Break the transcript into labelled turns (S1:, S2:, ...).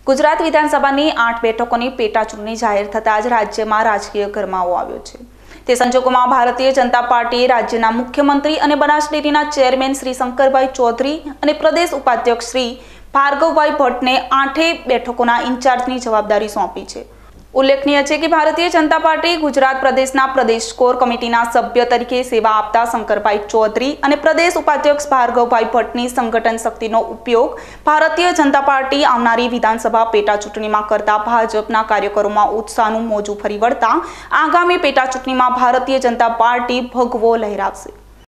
S1: ગુજરાત વિધાનસભાની 8 બેઠકોની પેટા ચૂંટણી જાહેર થતાં જ રાજ્યમાં રાજકીય ગરમાવો આવ્યો છે। તે સંજોગોમાં ભારતીય જનતા પાર્ટીએ રાજ્યના મુખ્યમંત્રી અને બનાસ ડેરીના ચેરમેન શ્રી શંકરભાઈ ચૌધરી અને પ્રદેશ ઉપાધ્યક્ષ શ્રી ભાર્ગવભાઈ ભટ્ટને 8 બેઠકોના ઇન્ચાર્જની જવાબદારી સોંપી છે। ઉલ્લેખનીય છે કે ભારતીય જનતા પાર્ટી ગુજરાત પ્રદેશના પ્રદેશ કોર કમિટીના સભ્ય તરીકે સેવા આપતા શંકરભાઈ ચૌધરી અને પ્રદેશ ઉપાધ્યક્ષ ભાર્ગવભાઈ ભટ્ટની સંગઠન શક્તિનો ઉપયોગ ભારતીય જનતા પાર્ટી આવનારી વિધાનસભા પેટા ચૂંટણીમાં કરતા ભાજપના કાર્યકરોમાં ઉત્સાહનું મોજું ફરી વળતા આગામી પેટા ચૂંટણીમાં ભારતીય જનતા પાર્ટી ભગવો લહેરાવશે।